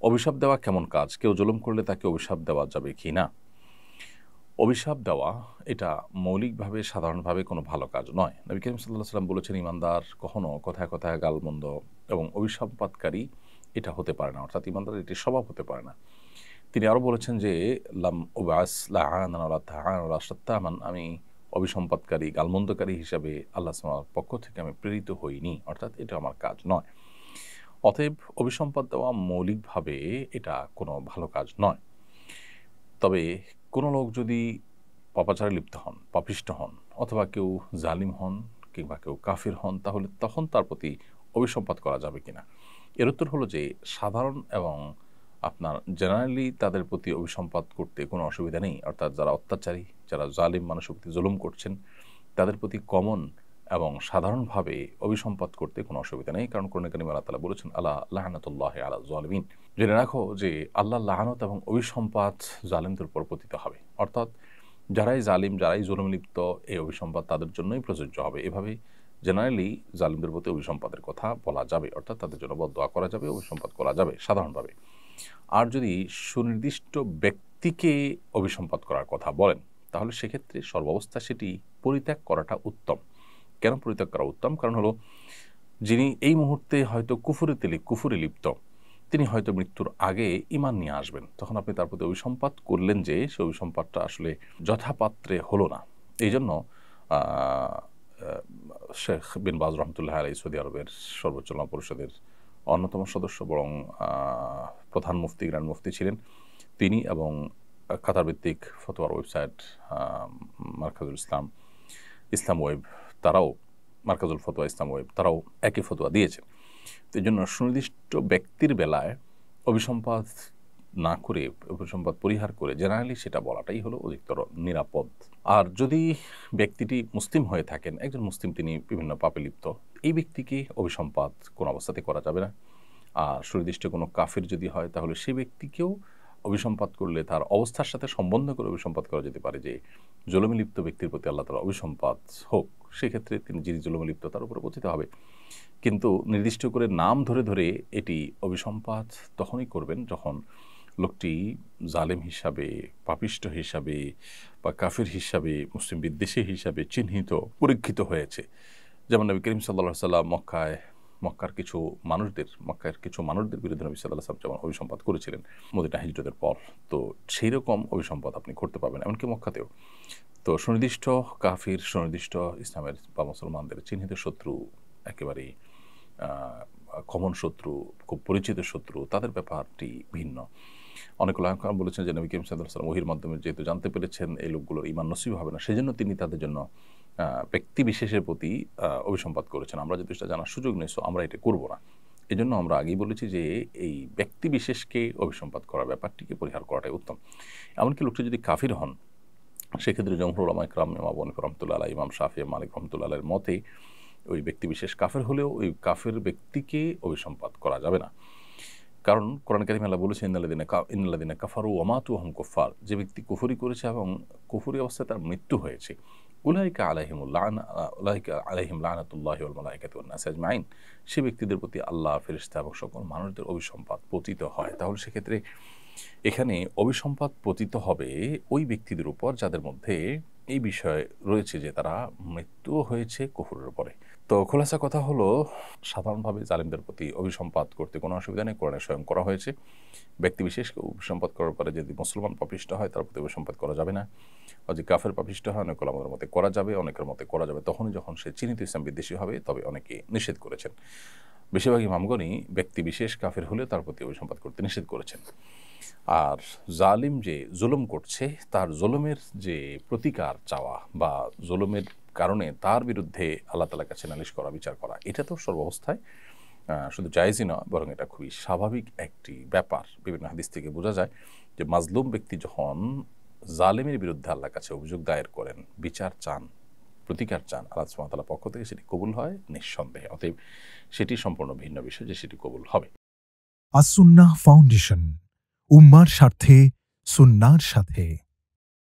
অভিশাপ দেওয়া কেমন কাজ? কেউ জুলুম করলে তাকে অভিশাপ দেওয়া যাবে কি না? অভিশাপ দেওয়া এটা মৌলিকভাবে সাধারণভাবে কোনো ভালো কাজ নয়। নবী করিম সাল্লাল্লাহু আলাইহি ওয়াসাল্লাম বলেছেন, ঈমানদার কখনো কথায়, কথায় গালমন্দ এবং অভিসম্পাতকারী এটা হতে পারে না। অর্থাৎ ঈমানদারের এটি স্বভাব হতে পারে না। তিনি আরও বলেছেন যে, লাম উবআস লাআনান ওয়ালা তাআনান ওয়ালা শাত্তামান, আমি অভিসম্পাতকারী, গালমন্দকারী হিসাবে আল্লাহ সুবহানাহু পক্ষ থেকে আমি প্রেরিত হইনি। অর্থাৎ এটা আমার কাজ নয়। অতএব অভিসম্পাত দেওয়া মৌলিকভাবে এটা কোনো ভালো কাজ নয়। তবে কোনো লোক যদি পাপাচারে লিপ্ত হন, পাপিষ্ঠ হন, অথবা কেউ জালিম হন কিংবা কেউ কাফির হন, তাহলে তখন তার প্রতি অভিসম্পাত করা যাবে কিনা? এর উত্তর হলো যে, সাধারণ এবং আপনার জেনারেলি তাদের প্রতি অভিসম্পাত করতে কোনো অসুবিধা নেই। অর্থাৎ যারা অত্যাচারী, যারা জালিম, মানুষের প্রতি জুলুম করছেন, তাদের প্রতি কমন এবং সাধারণভাবে অভিসম্পাত করতে কোনো অসুবিধা নেই। কারণ কোরআনে কারিমে আল্লাহ তাআলা বলেছেন, আলা লা'নাতুল্লাহি আলা যালিমিন। জেনে রাখো যে আল্লাহর লাআনত এবং অভিসম্পাত জালিমদের উপর পতিত হবে। অর্থাৎ যারাই জালিম, যারাই জুলুমে লিপ্ত, এই অভিসম্পাত তাদের জন্যই প্রযোজ্য হবে। এভাবে জেনারেলি জালিমদের প্রতি অভিসম্পাতের কথা বলা যাবে। অর্থাৎ তাদের জন্য বদদোয়া করা যাবে, অভিসম্পাত করা যাবে সাধারণভাবে। আর যদি সুনির্দিষ্ট ব্যক্তিকে অভিসম্পাত করার কথা বলেন, তাহলে সেক্ষেত্রে সর্বাবস্থা সেটি পরিত্যাগ করাটা উত্তম। কেন পরিত্যাগ করা উত্তম? কারণ হলো, যিনি এই মুহূর্তে হয়তো কুফুরে লিপ্ত, তিনি হয়তো মৃত্যুর আগে ঈমান নিয়ে আসবেন। তখন আপনি তার প্রতি অভিসম্পাত করলেন যে, সে অভিসম্পাতটা আসলে যথাপাত্রে হলো না। এইজন্য শেখ বিন বাজ রহমতুল্লাহ আলাইহি সৌদি আরবের সর্বোচ্চ উলামা পরিষদের অন্যতম সদস্য, বরং প্রধান মুফতি, গ্র্যান্ড মুফতি ছিলেন তিনি, এবং কাতার ভিত্তিক ফতোয়ার ওয়েবসাইট মারকাজুল ইসলাম ওয়েব, তারাও মারকাজুল ফতোয়া ইসলাম ওয়েব, তারাও একই ফতোয়া দিয়েছেন। তো এই জন্য সুনির্দিষ্ট ব্যক্তির বেলায় অভিসম্পাত না করে, অভিসম্পাত পরিহার করে জেনারেলি সেটা বলাটাই হলো অধিকতর নিরাপদ। আর যদি ব্যক্তিটি মুসলিম হয়ে থাকেন, একজন মুসলিম, তিনি বিভিন্ন পাপে লিপ্ত, এই ব্যক্তিকে অভিসম্পাত কোনো অবস্থাতে করা যাবে না। আর সুনির্দিষ্ট কোনো কাফির যদি হয়, তাহলে সেই ব্যক্তিকেও অভিসম্পাত করলে তার অবস্থার সাথে সম্বন্ধ করে অভিসম্পাত করা যেতে পারে যে, জুলুমে লিপ্ত ব্যক্তির প্রতি আল্লাহ তাআলা অভিসম্পাত হোক। সেক্ষেত্রে তিনি যিনি জুলুমে লিপ্ত তার উপরে পতিত হবে। কিন্তু নির্দিষ্ট করে নাম ধরে ধরে এটি অভিসম্পাত তখনই করবেন যখন লোকটি জালেম হিসাবে, পাপিষ্ঠ হিসাবে বা কাফির হিসাবে, মুসলিম বিদ্বেষী হিসাবে চিহ্নিত, পরীক্ষিত হয়েছে। যেমন নবী করিম সাল্লাল্লাহু আলাইহি ওয়াসাল্লাম মক্কার কিছু মানুষদের বিরুদ্ধে নবী সাল্লাল্লাহু আলাইহি ওয়াসাল্লাম যেমন অভিসম্পাত করেছিলেন মদিনা হিজরতের পর, তো সেই রকম অভিসম্পাত আপনি করতে পারবেন, এমনকি মক্কাতেও। তো সুনির্দিষ্ট কাফির, সুনির্দিষ্ট ইসলামের বা মুসলমানদের চিহ্নিত শত্রু, একেবারেই কমন শত্রু, খুব পরিচিত শত্রু, তাদের ব্যাপারটি ভিন্ন। অনেক উলামা বলেছেন যে, নবী করিম সাল্লাল্লাহু আলাইহি ওয়াসাল্লাম ওহীর মাধ্যমে যেহেতু জানতে পেরেছেন এই লোকগুলোর ঈমান নসিব হবে না, সেজন্য তিনি তাদের জন্য ব্যক্তি বিশেষের প্রতি অভিসম্পাত করেছেন। আমরা যদি সেটা জানার সুযোগ নেই, আমরা এটা করব না। এজন্য আমরা আগেই বলেছি যে, এই ব্যক্তি বিশেষকে অভিসম্পাত করার ব্যাপারটিকে পরিহার করাটাই উত্তম। এমনকি লোকটি যদি কাফির হন, সেক্ষেত্রে জমহুর উলামা ইকরাম, ইমাম আবু হানিফা রাহমাতুল্লাহ আলাইহি, ইমাম শাফিঈ, মালিক রাহমাতুল্লাহ আলাইহির মতে ওই ব্যক্তি বিশেষ কাফের হলেও ওই কাফের ব্যক্তিকে অভিসম্পাত করা যাবে না। কারণ কোরআন কারীমে আল্লাহ বলেছেন, ইন্নাল্লাযীনা কাফারু ওয়া মাতু ওয়া হুম কুফার, যে ব্যক্তি কুফরি করেছে এবং কুফরি অবস্থায় তার মৃত্যু হয়েছে, উলাইকা আলাইহিম লানাতুল্লাহি ওয়াল মালাইকাতি ওয়ান নাসি আজমাইন, সে ব্যক্তিদের প্রতি আল্লাহ, ফেরেশতা এবং সকল মানুষদের অভিসম্পাত পতিত হয়। তাহলে সেক্ষেত্রে এখানে অভিসম্পাত পতিত হবে ওই ব্যক্তিদের উপর যাদের মধ্যে এই বিষয় রয়েছে যে তারা মৃত্যু হয়েছে কুফরের উপরে। তো খোলাসা কথা হলো, সাধারণভাবে জালিমদের প্রতি অভিসম্পাত করতে কোনো অসুবিধা নেই, কোরআনে স্বয়ং করা হয়েছে। ব্যক্তি বিশেষকে অভিসম্পাত করার পরে যদি মুসলমান পাপিষ্ঠ হয়, তার প্রতি অভিসম্পাত করা যাবে না। আর যে কাফের পাপিষ্ঠ হয়, অনেক ওলামাদের মতে করা যাবে, অনেকের মতে করা যাবে তখনই যখন সে চিহ্নিত ইসলাম বিদ্বেষী হবে, তবে অনেকে নিষেধ করেছেন। বেশিরভাগ ইমামগণই ব্যক্তি বিশেষ কাফের হলে তার প্রতি অভিসম্পাত করতে নিষেধ করেছেন। আর জালিম যে জুলুম করছে, তার জুলুমের যে প্রতিকার চাওয়া বা জুলুমের কারণে তার বিরুদ্ধে আল্লাহ তাআলার কাছে নালিশ করা, বিচার করা, এটা তো সর্বাবস্থায় শুধু জায়েজই নয়, বরং এটা খুবই স্বাভাবিক একটি ব্যাপার। বিভিন্ন হাদিস থেকে বোঝা যায় যে, মাজলুম ব্যক্তি যখন জালিমের বিরুদ্ধে আল্লাহর কাছে অভিযোগ দায়ের করেন, বিচার চান, প্রতিকার চান, আল্লাহ সুবহানাহু ওয়া তাআলার পক্ষ থেকে সেটি কবুল হয় নিঃসন্দেহে। অতএব সেটি সম্পূর্ণ ভিন্ন বিষয় যে সেটি কবুল হবে। আস-সুন্নাহ ফাউন্ডেশন, উম্মার স্বার্থে সুন্নাহর সাথে।